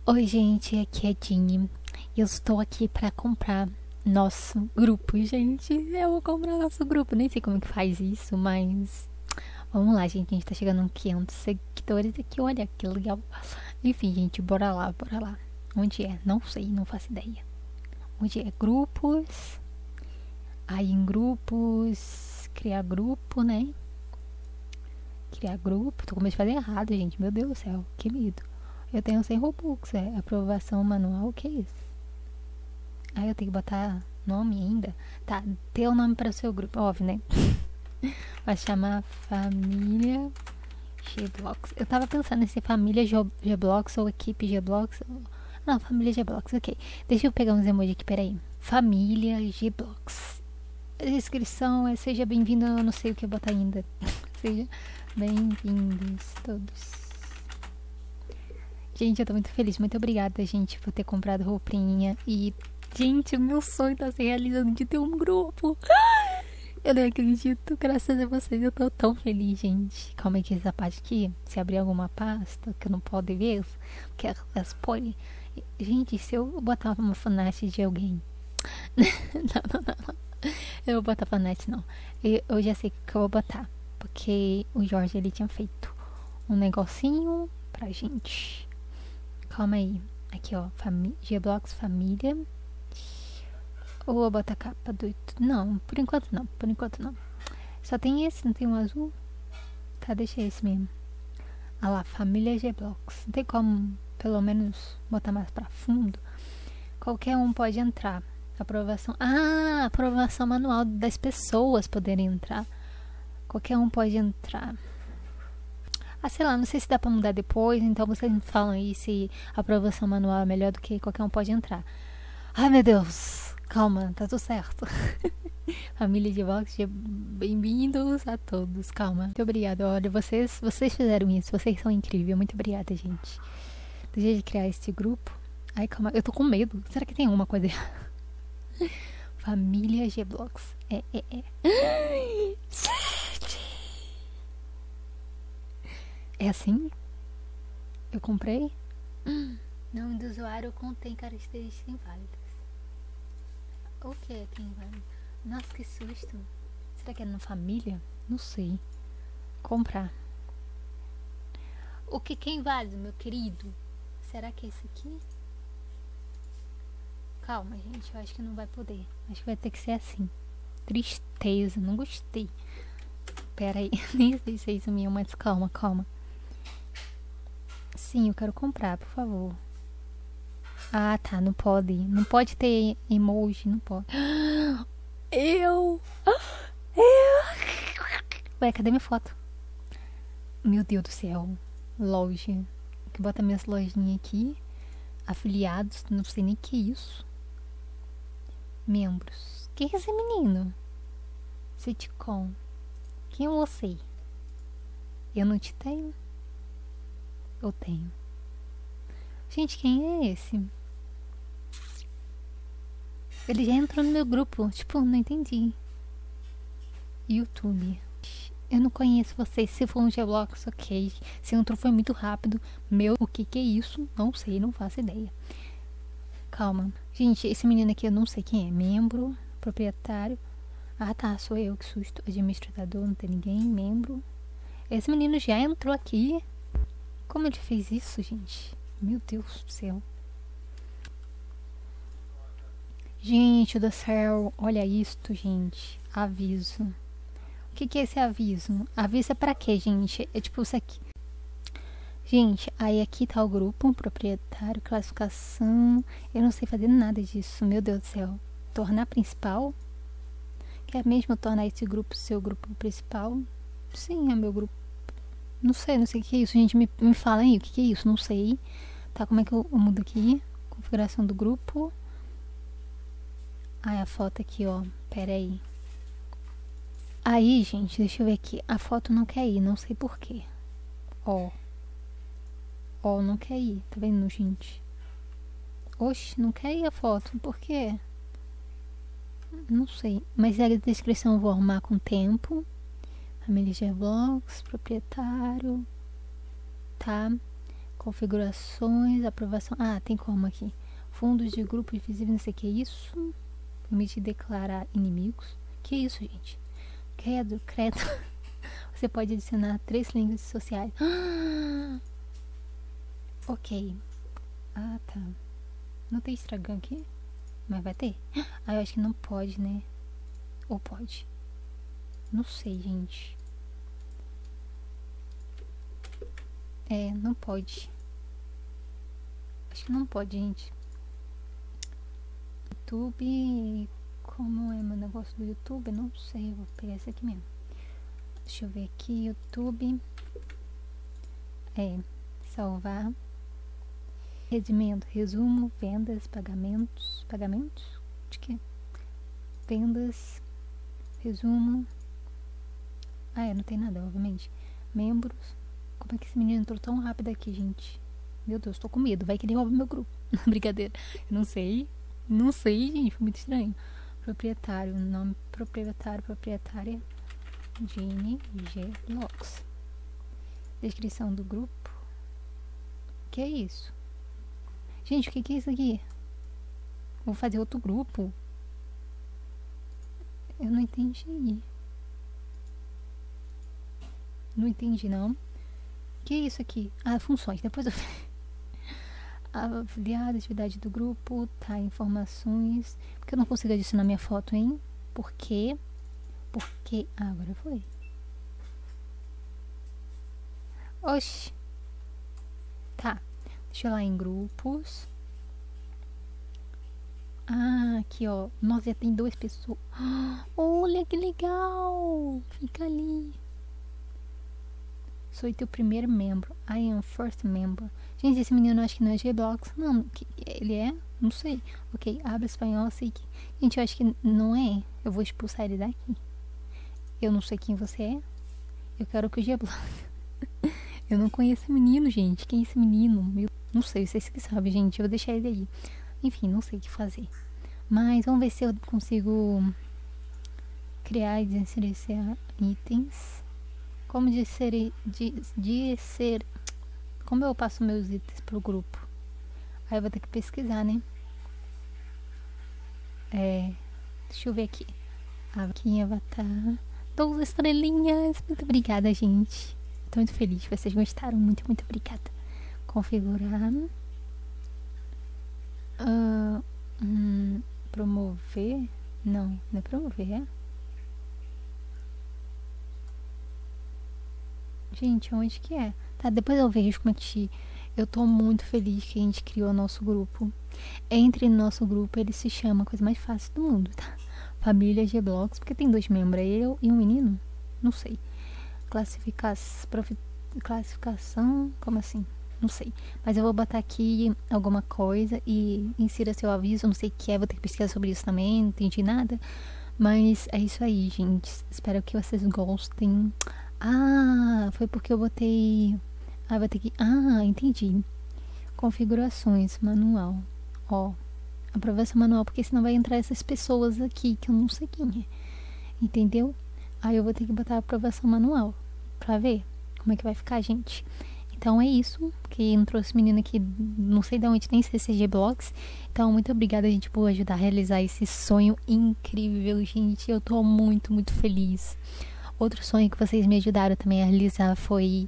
Oi, gente, aqui é Dini. Eu estou aqui para comprar nosso grupo, gente. Eu vou comprar nosso grupo. Nem sei como que faz isso, mas vamos lá, gente. A gente tá chegando a 500 seguidores aqui. Olha que legal. Enfim, gente, bora lá, bora lá. Onde é? Não sei, não faço ideia. Onde é? Grupos. Aí em grupos. Criar grupo, né? Criar grupo. Tô com medo de fazer errado, gente. Meu Deus do céu, que medo. Eu tenho 100 Robux, aprovação manual, o que é isso? Aí eu tenho que botar nome ainda? Tá, ter o nome para o seu grupo, óbvio, né? Vai chamar Família G-Blocks. Eu tava pensando se Família G-Blocks ou Equipe G-Blocks. Não, Família G-Blocks, ok. Deixa eu pegar uns emojis aqui, peraí. Família G-Blocks. A descrição é seja bem-vindo, eu não sei o que eu botar ainda. Seja bem-vindos todos. Gente, eu tô muito feliz. Muito obrigada, gente, por ter comprado roupinha. E, gente, o meu sonho tá se realizando de ter um grupo. Eu não acredito. Graças a vocês, eu tô tão feliz, gente. Calma aí que essa parte aqui, se abrir alguma pasta que eu não posso ver, que é spoiler. Gente, se eu botar uma fanart de alguém... não. Eu vou botar fanart, não. Eu já sei o que eu vou botar. Porque o Jorge, ele tinha feito um negocinho pra gente. Calma aí. Aqui, ó. G-Blocks Família. Ou vou botar a capa do... Não, por enquanto não. Por enquanto não. Só tem esse, não tem um azul? Tá, deixa esse mesmo. Ah lá, Família G-Blocks. Não tem como, pelo menos, botar mais pra fundo. Qualquer um pode entrar. Aprovação... Ah, aprovação manual das pessoas poderem entrar. Qualquer um pode entrar. Ah, sei lá, não sei se dá pra mudar depois, então vocês me falam aí se a aprovação manual é melhor do que qualquer um pode entrar. Ai, meu Deus, calma, tá tudo certo. Família de Vox, bem-vindos a todos, calma. Muito obrigada, olha, vocês fizeram isso, vocês são incríveis, muito obrigada, gente. Deixa de criar esse grupo. Ai, calma, eu tô com medo, será que tem alguma coisa errada? Família G-Blocks, É assim? Eu comprei? Nome do usuário contém características inválidas. O que é inválido? Nossa, que susto. Será que é na família? Não sei. Comprar. O que é inválido, meu querido? Será que é esse aqui? Calma, gente. Eu acho que não vai poder. Acho que vai ter que ser assim. Tristeza. Não gostei. Pera aí. Nem sei se é isso mesmo, mas calma. Sim, eu quero comprar, por favor. Ah, tá, não pode. Não pode ter emoji, não pode. Eu. Ué, cadê minha foto? Meu Deus do céu. Loja. Que bota minhas lojinhas aqui. Afiliados, não sei nem que é isso. Membros. Quem é esse menino? Sitcom. Quem é você? Eu não te tenho? Eu tenho. Gente, quem é esse? Ele já entrou no meu grupo. Tipo, não entendi. YouTube. Eu não conheço vocês. Se for um G-Blocks, ok. Se entrou foi muito rápido. Meu, o que é isso? Não sei, não faço ideia. Calma. Gente, esse menino aqui eu não sei quem é. Membro, proprietário. Ah, tá, sou eu, que susto. Administrador, não tem ninguém. Membro. Esse menino já entrou aqui. Como ele fez isso, gente? Meu Deus do céu. Gente do céu, olha isto, gente. Aviso. O que é esse aviso? Aviso é pra quê, gente? É tipo isso aqui. Gente, aí aqui tá o grupo, proprietário, classificação. Eu não sei fazer nada disso, meu Deus do céu. Tornar principal? Quer mesmo tornar esse grupo seu grupo principal? Sim, é meu grupo. Não sei o que é isso, gente. Me fala aí o que é isso, não sei. Tá, como é que eu mudo aqui? Configuração do grupo. Ah, a foto aqui, ó. Pera aí. Aí, gente, deixa eu ver aqui. A foto não quer ir, não sei porquê. Ó, não quer ir. Tá vendo, gente? Oxe, não quer ir a foto. Por quê? Não sei. Mas a descrição eu vou arrumar com o tempo. Família G-Blocks, proprietário. Tá. Configurações, aprovação. Ah, tem como aqui. Fundos de grupo invisível, não sei o que é isso. Permite declarar inimigos. Que isso, gente? Credo. Você pode adicionar 3 links sociais. Ok. Ah, tá. Não tem Instagram aqui? Mas vai ter? Ah, eu acho que não pode, né? Ou pode? Não sei, gente. Não pode. Acho que não pode, gente. YouTube. Como é meu negócio do YouTube? Eu não sei. Vou pegar esse aqui mesmo. Deixa eu ver aqui. YouTube. Salvar. Rendimento. Resumo. Vendas. Pagamentos. Pagamentos? De quê? Vendas. Resumo. Não tem nada, obviamente. Membros. Como é que esse menino entrou tão rápido aqui, gente? Meu Deus, tô com medo. Vai que ele rouba meu grupo. Brincadeira. Eu não sei. Não sei, gente. Foi muito estranho. Proprietário. Nome proprietária. Gene G. Locks. Descrição do grupo. Que é isso? Gente, o que é isso aqui? Vou fazer outro grupo. Eu não entendi. Não entendi, não. Que é isso aqui? Funções. Depois eu... Avaliar a atividade do grupo. Tá, informações. Porque eu não consigo adicionar minha foto, hein? Por quê? Porque... agora foi. Oxi. Tá. Deixa eu ir lá em grupos. Aqui, ó. Nossa, já tem 2 pessoas. Olha que legal. Fica ali. Sou teu primeiro membro. I am first member. Gente, esse menino acho que não é G-Blocks. Não, ele é? Não sei. Ok, abre espanhol, sei que... Gente, eu acho que não é. Eu vou expulsar ele daqui. Eu não sei quem você é. Eu quero que o G-Blocks... Eu não conheço esse menino, gente. Quem é esse menino? Não sei, vocês que sabem, gente. Eu vou deixar ele aí. Enfim, não sei o que fazer. Mas vamos ver se eu consigo criar e inserir itens. Como como eu passo meus itens pro grupo? Aí eu vou ter que pesquisar, né? Deixa eu ver aqui. Aqui em Avatar. 12 estrelinhas. Muito obrigada, gente. Tô muito feliz. Vocês gostaram. Muito, muito obrigada. Configurar. Promover. Não é promover, Gente, onde que é? Tá, depois eu vejo como é que... Eu tô muito feliz que a gente criou o nosso grupo. Entre no nosso grupo, ele se chama a coisa mais fácil do mundo, tá? Família G-Blocks, porque tem 2 membros, eu e um menino? Não sei. Classificação, como assim? Não sei. Mas eu vou botar aqui alguma coisa e insira seu aviso, não sei o que é, vou ter que pesquisar sobre isso também, não entendi nada. Mas é isso aí, gente. Espero que vocês gostem. Foi porque eu botei... vou ter que... entendi. Configurações, manual. Aprovação manual, porque senão vai entrar essas pessoas aqui, que eu não sei quem é. Entendeu? Aí eu vou ter que botar a aprovação manual, pra ver como é que vai ficar, gente. Então é isso, que entrou esse menino aqui, não sei de onde, nem sei se é G-Blocks. Então muito obrigada, gente, por ajudar a realizar esse sonho incrível, gente. Eu tô muito, muito feliz. Outro sonho que vocês me ajudaram também a realizar foi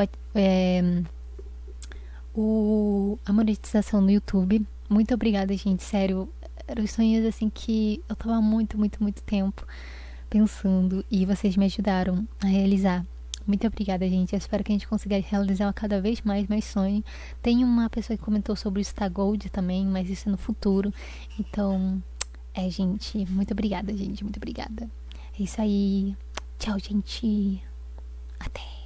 a monetização no YouTube. Muito obrigada, gente, sério. Eram os sonhos assim que eu tava muito, muito, muito tempo pensando e vocês me ajudaram a realizar. Muito obrigada, gente. Eu espero que a gente consiga realizar cada vez mais sonhos. Tem uma pessoa que comentou sobre o Star Gold também, mas isso é no futuro. Então, gente, muito obrigada, gente. Muito obrigada. É isso aí. Tchau, gente. Até.